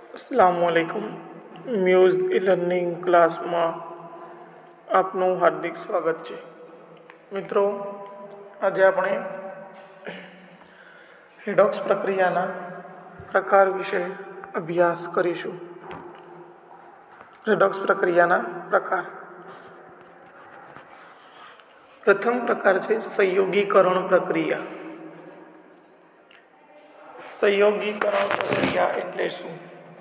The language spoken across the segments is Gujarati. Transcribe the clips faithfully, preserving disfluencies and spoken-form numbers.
अस्सलामुअलैकुम म्यूज़ ई लर्निंग क्लासમાં આપનું હાર્દિક સ્વાગત છે। મિત્રો, આજે આપણે રેડોક્સ પ્રક્રિયાના પ્રકાર વિશે અભ્યાસ કરીશું। રેડોક્સ પ્રક્રિયાના પ્રકાર। પ્રથમ પ્રકાર છે સંયોગીકરણ પ્રક્રિયા। સંયોગીકરણ પ્રક્રિયા એટલે શું?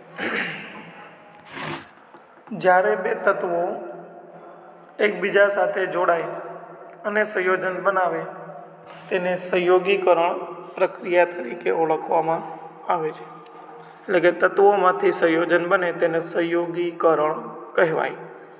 જ્યારે બે તત્વો એકબીજા સાથે જોડાય અને સંયોજન બનાવે તેને સંયોગીકરણ પ્રક્રિયા તરીકે ઓળખવામાં આવે છે। એટલે કે તત્વોમાંથી સંયોજન બને તેને સંયોગીકરણ કહેવાય।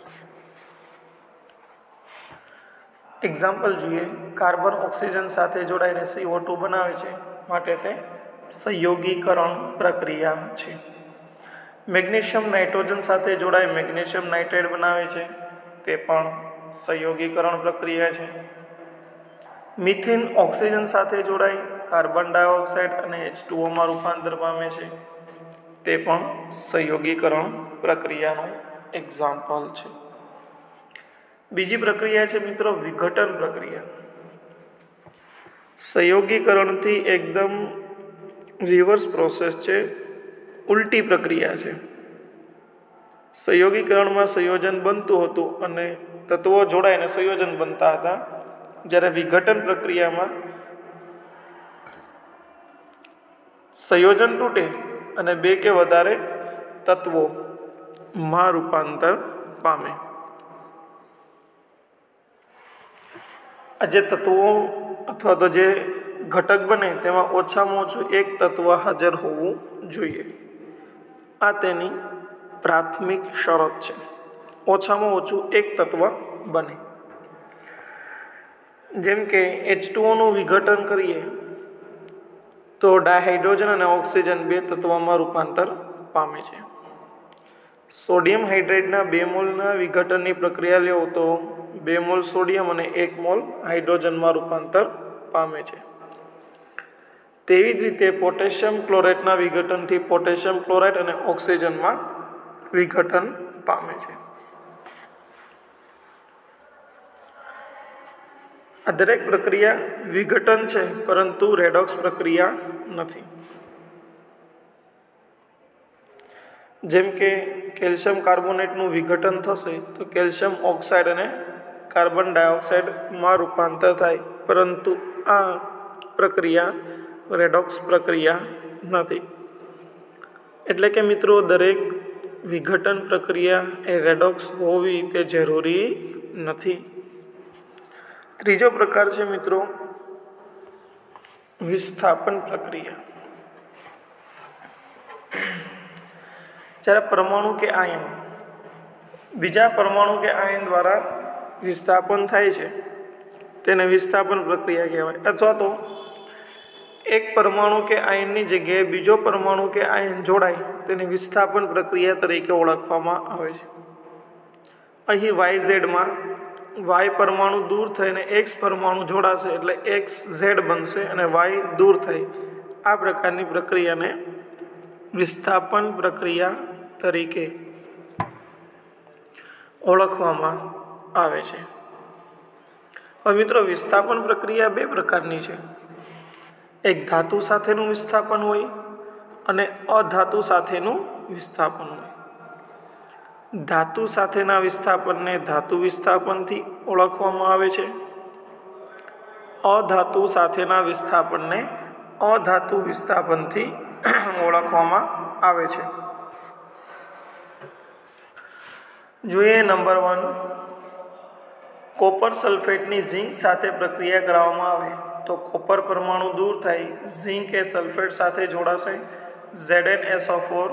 એક્ઝામ્પલ જોઈએ। કાર્બન ઓક્સિજન સાથે જોડાઈને સી ઓ ટુ બનાવે છે, માટે તે સંયોગીકરણ પ્રક્રિયા છે। મેગ્નેશિયમ નાઇટ્રોજન સાથે જોડાઈ મેગ્નેશિયમ નાઇટ્રેટ બનાવે છે, તે પણ સંયોગીકરણ પ્રક્રિયા છે। મિથેન ઓક્સિજન સાથે જોડાઈ કાર્બન ડાયોક્સાઇડ અને એચ ટુ ઓ માં રૂપાંતર પામે છે, તે પણ સંયોગીકરણ પ્રક્રિયાનું એક્ઝામ્પલ છે। બીજી પ્રક્રિયા છે મિત્રો વિઘટન પ્રક્રિયા। સંયોગીકરણથી એકદમ રિવર્સ પ્રોસેસ છે, ઉલટી પ્રક્રિયા છે। સંયોગીકરણમાં સંયોજન બનતું હતું અને તત્વો જોડાઈને સંયોજન બનતા હતા, જ્યારે વિઘટન પ્રક્રિયામાં સંયોજન તૂટે અને બે કે વધારે તત્વોમાં રૂપાંતર પામે। આ જે તત્વો અથવા તો જે ઘટક બને તેમાં ઓછામાં ઓછું એક તત્વ હાજર હોવું જોઈએ। આ તેની પ્રાથમિક શરત છે, ઓછામાં ઓછું એક તત્વ બને। જેમ કે એચ ટુ ઓ નું વિઘટન કરીએ તો ડાયહાઇડ્રોજન અને ઓક્સિજન બે તત્વોમાં રૂપાંતર પામે છે। સોડિયમ હાઇડ્રેટના બે મોલના વિઘટનની પ્રક્રિયા લેવો તો બે મોલ સોડિયમ અને એક મોલ હાઇડ્રોજનમાં રૂપાંતર પામે છે। તેવી જ રીતે પોટેશિયમ ક્લોરાઇડના વિઘટનથી પોટેશિયમ ક્લોરાઇડ અને ઓક્સિજનમાં વિઘટન પામે છે। આ દરેક પ્રક્રિયા વિઘટન છે, પરંતુ રેડોક્સ પ્રક્રિયા નથી। જેમ કે કેલ્શિયમ કાર્બોનેટનું વિઘટન થશે તો કેલ્શિયમ ઓક્સાઇડ અને કાર્બન ડાયોક્સાઇડમાં રૂપાંતર થાય, પરંતુ આ પ્રક્રિયા રેડોક્સ પ્રક્રિયા નથી। એટલે કે મિત્રો દરેક વિઘટન પ્રક્રિયા એ રેડોક્સ હોવી તે જરૂરી નથી। ત્રીજો પ્રકાર છે મિત્રો વિસ્થાપન પ્રક્રિયા। જ્યારે પરમાણુ કે આયન બીજા પરમાણુ કે આયન દ્વારા વિસ્થાપન થાય છે તેને વિસ્થાપન પ્રક્રિયા કહેવાય। અથવા તો એક પરમાણુ કે આયનની જગ્યાએ બીજો પરમાણુ કે આયન જોડાય તેને વિસ્થાપન પ્રક્રિયા તરીકે ઓળખવામાં આવે છે। અહીં વાય ઝેડમાં વાય પરમાણુ દૂર થઈને એક્સ પરમાણુ જોડાશે એટલે એક્સ ઝેડ બનશે અને વાય દૂર થઈ। આ પ્રકારની પ્રક્રિયાને વિસ્થાપન પ્રક્રિયા તરીકે ઓળખવામાં આવે છે। હવે મિત્રો વિસ્થાપન પ્રક્રિયા બે પ્રકારની છે, એક ધાતુ સાથેનું વિસ્થાપન હોય અને અધાતુ સાથેનું વિસ્થાપન હોય। ધાતુ સાથેના વિસ્થાપનને ધાતુ વિસ્થાપનથી ઓળખવામાં આવે છે, અધાતુ સાથેના વિસ્થાપનને અધાતુ વિસ્થાપનથી ઓળખવામાં આવે છે। જોઈએ નંબર વન, કોપર સલ્ફેટની ઝીંક સાથે પ્રક્રિયા કરવામાં આવે તો કોપર પરમાણુ દૂર થઈ ઝીંક એ સલ્ફેટ સાથે જોડાશે, Z N S O four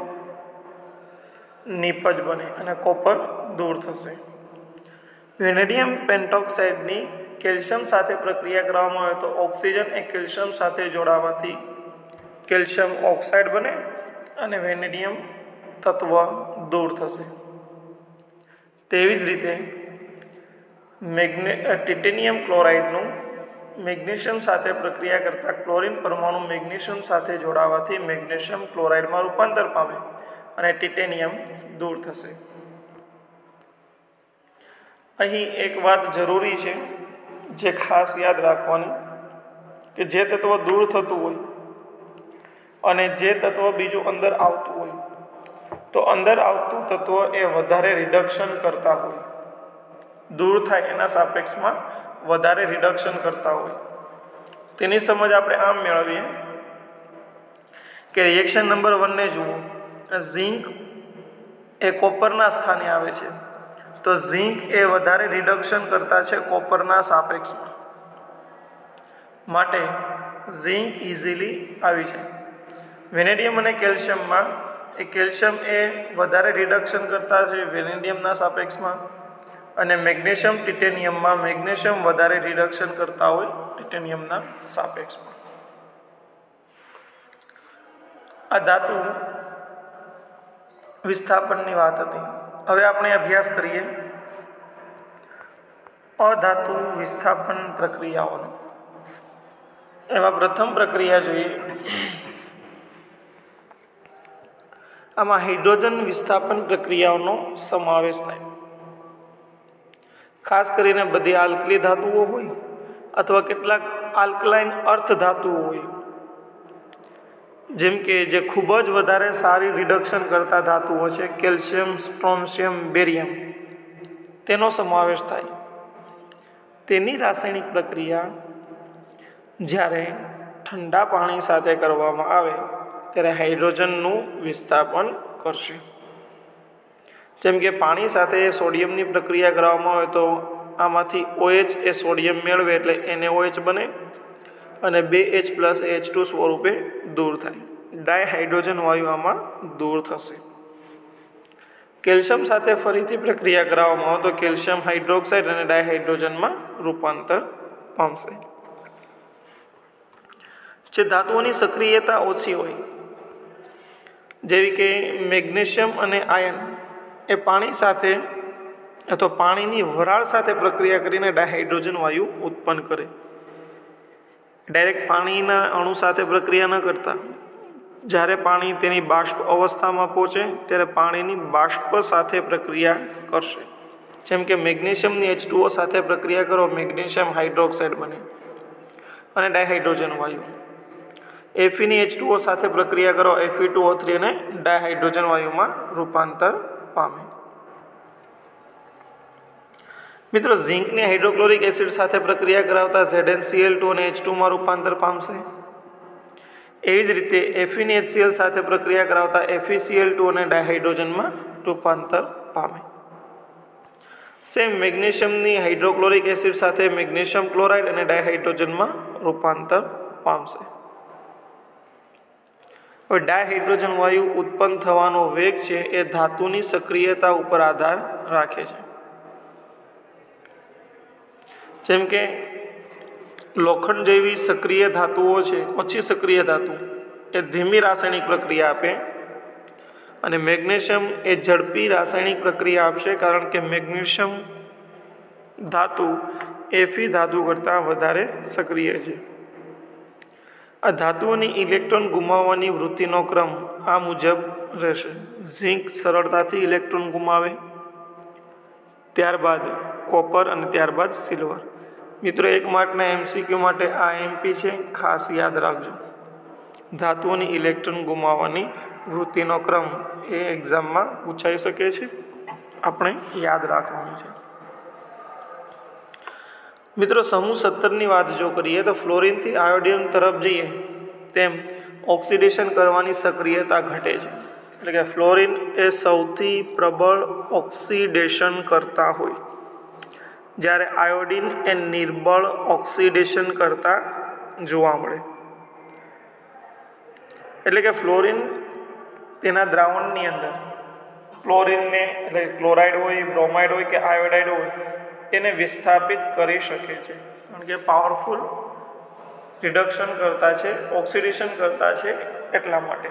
નિપજ બને અને કોપર દૂર થશે। વેનેડિયમ પેન્ટોક્સાઇડની કેલ્શિયમ સાથે પ્રક્રિયા કરવામાં આવે તો ઓક્સિજન એ કેલ્શિયમ સાથે જોડાવાથી કેલ્શિયમ ઓક્સાઇડ બને અને વેનેડિયમ તત્વ દૂર થશે। તેવી જ રીતે મેગ્ને ટિટેનિયમ ક્લોરાઇડનું મેગ્નેશિયમ સાથે પ્રક્રિયા કરતા ક્લોરીન પરમાણુ મેગ્નેશિયમ સાથે જોડાવાથી મેગ્નેશિયમ ક્લોરાઇડમાં રૂપાંતર પામે અને ટિટેનિયમ દૂર થશે. અહીં એક વાત જરૂરી છે જે ખાસ યાદ રાખવાની, કે જે તત્વ દૂર થતું હોય અને જે તત્વ બીજું અંદર આવતું હોય, તો અંદર આવતું તત્વ એ વધારે રિડક્શન કરતા હોય, દૂર થાય એના સાપેક્ષમાં વધારે રિડક્શન કરતા હોય. તેની સમજ આપણે આમ મેળવીએ કે રિએક્શન નંબર વનને જુઓ. ઝીંક એ કોપરના સ્થાને આવે છે, તો ઝીંક એ વધારે રિડક્શન કરતા છે કોપરના સાપેક્ષમાં, માટે ઝીંક ઇઝીલી આવી જાય. વેનેડિયમ અને કેલ્શિયમમાં એ કેલ્શિયમ એ વધારે રિડક્શન કરતા છે વેનેડિયમના સાપેક્ષમાં, અને મેગ્નેશિયમ ટિટેનિયમમાં મેગ્નેશિયમ વધારે રિડક્શન કરતા હોય ટિટેનિયમના સાપેક્ષમાં. આ ધાતુ વિસ્થાપનની વાત હતી. હવે આપણે અભ્યાસ કરીએ અધાતુ વિસ્થાપન પ્રક્રિયાઓનો. એમાં પ્રથમ પ્રક્રિયા જોઈએ, આમાં હાઇડ્રોજન વિસ્થાપન પ્રક્રિયાઓનો સમાવેશ થાય. ખાસ કરીને બધી આલ્કલી ધાતુઓ હોય અથવા કેટલાક આલ્કલાઇન અર્થ ધાતુઓ હોય, જેમ કે જે ખૂબ જ વધારે સારી રિડક્શન કરતા ધાતુઓ છે, કેલ્શિયમ, સ્ટ્રોન્શિયમ, બેરિયમ, તેનો સમાવેશ થાય. તેની રાસાયણિક પ્રક્રિયા જ્યારે ઠંડા પાણી સાથે કરવામાં આવે ત્યારે હાઇડ્રોજનનું વિસ્થાપન કરશે. જેમ કે પાણી સાથે સોડિયમની પ્રક્રિયા કરવામાં આવે તો આમાંથી ઓએચ એ સોડિયમ મેળવે એટલે એનએઓએચ બને અને બે એચ પ્લસ એચ ટુ સ્વરૂપે દૂર થાય. ડાયહાઇડ્રોજન વાયુ આમાં દૂર થશે. કેલ્શિયમ સાથે ફરીથી પ્રક્રિયા કરવામાં આવે તો કેલ્શિયમ હાઇડ્રોક્સાઇડ અને ડાયહાઇડ્રોજનમાં રૂપાંતર પામશે. જે ધાતુઓની સક્રિયતા ઓછી હોય, જેવી કે મેગ્નેશિયમ અને આયન, એ પાણી સાથે અથવા પાણીની વરાળ સાથે પ્રક્રિયા કરીને ડાયહાઇડ્રોજન વાયુ ઉત્પન્ન કરે. ડાયરેક્ટ પાણીના અણુ સાથે પ્રક્રિયા ન કરતા, જ્યારે પાણી તેની બાષ્પ અવસ્થામાં પહોંચે ત્યારે પાણીની બાષ્પ સાથે પ્રક્રિયા કરશે. જેમ કે મેગ્નેશિયમની એચ ટુ ઓ સાથે પ્રક્રિયા કરો, મેગ્નેશિયમ હાઇડ્રોક્સાઇડ બને અને ડાયહાઇડ્રોજન વાયુ. એફીની એચ ટુ ઓ સાથે પ્રક્રિયા કરો, એફી ટુ ઓ થ્રી અને ડાયહાઇડ્રોજન વાયુમાં રૂપાંતર પામે. મિત્રો, ઝીંકની હાઇડ્રોક્લોરિક એસિડ સાથે પ્રક્રિયા કરાવતા ઝેડએનસીએલ ટુ અને એચ ટુમાં રૂપાંતર પામશે. એવી જ રીતે એફીની એચસીએલ સાથે પ્રક્રિયા કરાવતા એફીસીએલ ટુ અને ડાયહાઇડ્રોજનમાં રૂપાંતર પામે. સેમ મેગ્નેશિયમની હાઇડ્રોક્લોરિક એસિડ સાથે મેગ્નેશિયમ ક્લોરાઇડ અને ડાયહાઇડ્રોજનમાં રૂપાંતર પામશે. હવે ડાયહાઇડ્રોજન વાયુ ઉત્પન્ન થવાનો વેગ છે એ ધાતુની સક્રિયતા ઉપર આધાર રાખે છે. જેમ કે લોખંડ જેવી સક્રિય ધાતુઓ છે, ઓછી સક્રિય ધાતુ એ ધીમી રાસાયણિક પ્રક્રિયા આપે, અને મેગ્નેશિયમ એ ઝડપી રાસાયણિક પ્રક્રિયા આપશે, કારણ કે મેગ્નેશિયમ ધાતુ એફી ધાતુ કરતાં વધારે સક્રિય છે. આ ધાતુઓની ઇલેક્ટ્રોન ગુમાવવાની વૃત્તિનો ક્રમ આ મુજબ રહેશે. ઝીંક સરળતાથી ઇલેક્ટ્રોન ગુમાવે, ત્યારબાદ કોપર અને ત્યારબાદ સિલ્વર. મિત્રો, એક માર્કના એમસીક્યુ માટે આ એમપી છે, ખાસ યાદ રાખજો. ધાતુઓની ઇલેક્ટ્રોન ગુમાવવાની વૃત્તિનો ક્રમ એ એક્ઝામમાં પૂછાઈ શકે છે, આપણે યાદ રાખવાનું છે. મિત્રો, સમૂહ સત્તરની વાત જો કરીએ તો ફ્લોરિનથી આયોડિન તરફ જઈએ તેમ ઓક્સિડેશન કરવાની સક્રિયતા ઘટે છે. એટલે કે ફ્લોરિન એ સૌથી પ્રબળ ઓક્સિડેશન કરતા હોય, જ્યારે આયોડિન એ નિર્બળ ઓક્સિડેશન કરતા જોવા મળે. એટલે કે ફ્લોરિન તેના દ્રાવણની અંદર ક્લોરિનને એટલે ક્લોરાઇડ હોય, બ્રોમાઇડ હોય કે આયોડાઇડ હોય, એને વિસ્થાપિત કરી શકે છે, કારણ કે પાવરફુલ રિડક્શન કરતા છે, ઓક્સિડેશન કરતા છે. એટલા માટે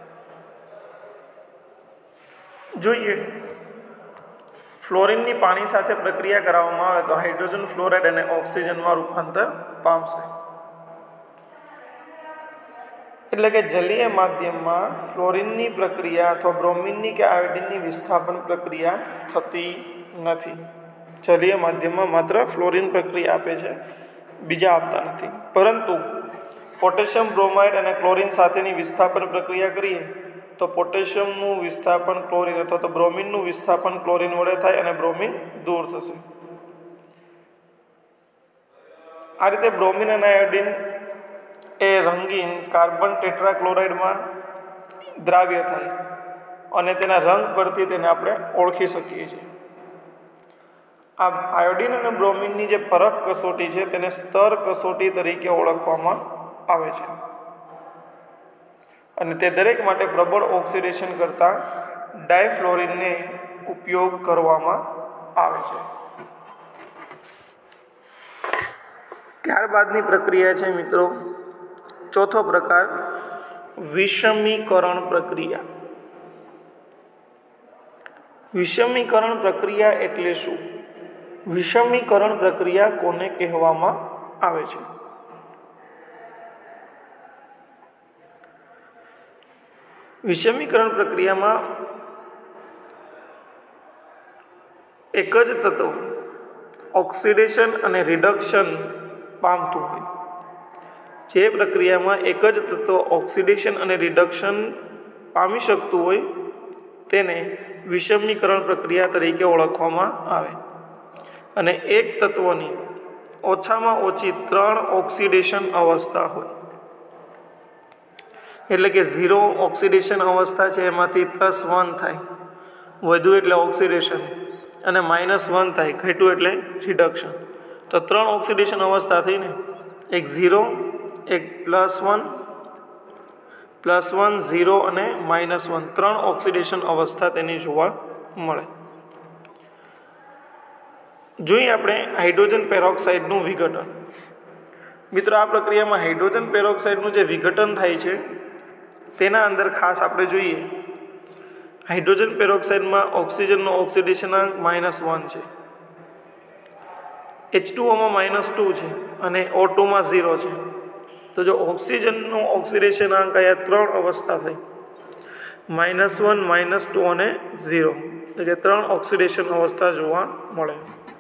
જોઈએ ફ્લોરિનની પાણી સાથે પ્રક્રિયા કરાવવામાં આવે તો હાઇડ્રોજન ફ્લોરાઇડ અને ઓક્સિજનમાં રૂપાંતર પામશે. એટલે કે જલીય માધ્યમમાં ફ્લોરિનની પ્રક્રિયા અથવા બ્રોમિનની કે આયોડિનની વિસ્થાપન પ્રક્રિયા થતી નથી. જલીય માધ્યમમાં માત્ર ફ્લોરિન પ્રક્રિયા આપે છે, બીજા આપતા નથી. પરંતુ પોટેશિયમ બ્રોમાઇડ અને ક્લોરિન સાથેની વિસ્થાપન પ્રક્રિયા કરીએ તો પોટેશિયમનું વિસ્થાપન ક્લોરિન અથવા તો બ્રોમિનનું વિસ્થાપન ક્લોરિન વડે થાય અને બ્રોમિન દૂર થશે. આ રીતે બ્રોમિન અને આયોડિન એ રંગીન કાર્બન ટેટ્રાક્લોરાઇડમાં દ્રાવ્ય થાય અને તેના રંગ પરથી તેને આપણે ઓળખી શકીએ છીએ. આ આયોડિન અને બ્રોમિનની જે પરખ કસોટી છે તેને સ્તર કસોટી તરીકે ઓળખવામાં આવે છે અને તે દરેક માટે પ્રબળ ઓક્સિડેશન કરતા ડાયફ્લોરિનને ઉપયોગ કરવામાં આવે છે. ત્યારબાદની પ્રક્રિયા છે મિત્રો ચોથો પ્રકાર, વિષમીકરણ પ્રક્રિયા. વિષમીકરણ પ્રક્રિયા એટલે શું? વિષમીકરણ પ્રક્રિયા કોને કહેવામાં આવે છે? વિષમીકરણ પ્રક્રિયામાં એક જ તત્વ ઓક્સિડેશન અને રિડક્શન પામતું હોય. જે પ્રક્રિયામાં એક જ તત્વ ઓક્સિડેશન અને રિડક્શન પામી શકતું હોય તેને વિષમીકરણ પ્રક્રિયા તરીકે ઓળખવામાં આવે. અને એક તત્વની ઓછામાં ઓછી ત્રણ ઓક્સિડેશન અવસ્થા હોય, એટલે કે ઝીરો ઓક્સિડેશન અવસ્થા છે એમાંથી પ્લસ વન થાય, વધુ એટલે ઓક્સિડેશન, અને માઇનસ વન થાય, ઘટ્યું એટલે રિડક્શન. તો ત્રણ ઓક્સિડેશન અવસ્થા થઈને એક ઝીરો, એક plus one, plus one, zero અને માઇનસ વન, ત્રણ ઓક્સિડેશન અવસ્થા તેની જોવા મળે. જોઈએ આપણે હાઇડ્રોજન પેરોક્સાઇડનું વિઘટન. મિત્રો, આ પ્રક્રિયામાં હાઇડ્રોજન પેરોક્સાઇડનું જે વિઘટન થાય છે તેના અંદર ખાસ આપણે જોઈએ હાઇડ્રોજન પેરોક્સાઇડમાં ઓક્સિજનનો ઓક્સિડેશનાંક માઇનસ વન છે, એચ ટુ ઓમાં માઇનસ ટુ છે અને ઓ ટુમાં ઝીરો છે. તો જો ઓક્સિજનનો ઓક્સિડેશનાંક અહીંયા ત્રણ અવસ્થા થઈ, માઇનસ વન, માઇનસ ટુ અને ઝીરો, એટલે કે ત્રણ ઓક્સિડેશન અવસ્થા જોવા મળે.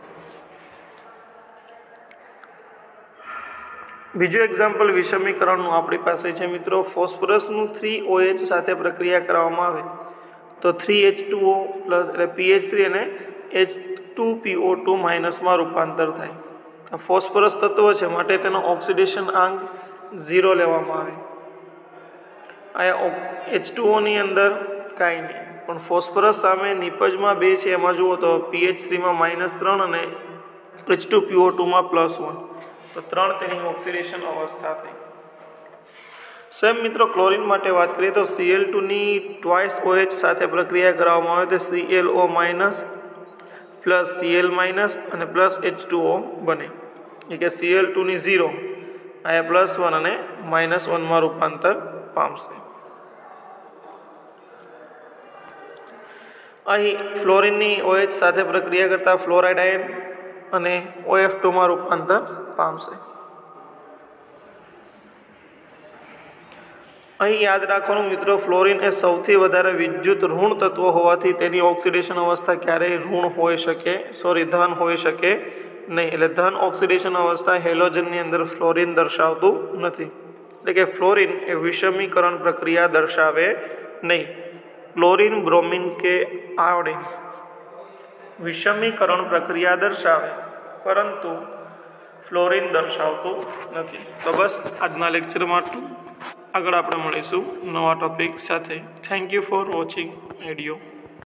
બીજું એક્ઝામ્પલ વિષમીકરણનું આપણી પાસે છે મિત્રો. ફોસ્ફરસનું થ્રી ઓ એચ સાથે પ્રક્રિયા કરવામાં આવે તો three H two O plus એટલે પીએચ થ્રી અને H two P O two માઇનસમાં રૂપાંતર થાય. ફોસ્ફરસ તત્વ છે માટે તેનો ઓક્સિડેશન આંક ઝીરો લેવામાં આવે. અહીંયા એચ ટુ ઓની અંદર કાંઈ નહીં, પણ ફોસ્ફરસ સામે નિપજમાં બે છે એમાં જુઓ તો પીએચ થ્રીમાં માઇનસ ત્રણ અને એચ ટુ પી ઓ ટુમાં પ્લસ વન, તો ત્રણ તેની ઓક્સિડેશન અવસ્થા થઈ. સેમ મિત્રો ક્લોરિન માટે વાત કરીએ તો સીએલ ટુની ટ્વાઇસ ઓએચ સાથે પ્રક્રિયા કરવામાં આવે તો ClO minus plus Cl minus અને પ્લસ એચ ટુ ઓ બને, એટલે કે સીએલ ટુની ઝીરો આ પ્લસ વન અને માઇનસ વનમાં રૂપાંતર પામશે. અહીં ફ્લોરિનની ઓએચ સાથે પ્રક્રિયા કરતા ફ્લોરાઇડ આયન અને ઓએફ ટુમાં રૂપાંતર પામશે. અહીં યાદ રાખવાનું મિત્રો, ફ્લોરિન એ સૌથી વધારે વિદ્યુત ઋણ તત્વ હોવાથી તેની ઓક્સિડેશન અવસ્થા ક્યારેય ઋણ હોઈ શકે સોરી ધન હોઈ શકે નહીં. એટલે ધન ઓક્સિડેશન અવસ્થા હેલોજનની અંદર ફ્લોરિન દર્શાવતું નથી, એટલે કે ફ્લોરિન એ વિષમીકરણ પ્રક્રિયા દર્શાવે નહીં. ક્લોરિન, બ્રોમિન કે આયોડિન વિષમીકરણ પ્રક્રિયા દર્શાવે પરંતુ ફ્લોરિન દર્શાવતું નથી. તો બસ આજના લેક્ચરમાં આટલું. આગળ આપણે મળીશું નવા ટોપિક સાથે. Thank you for watching video.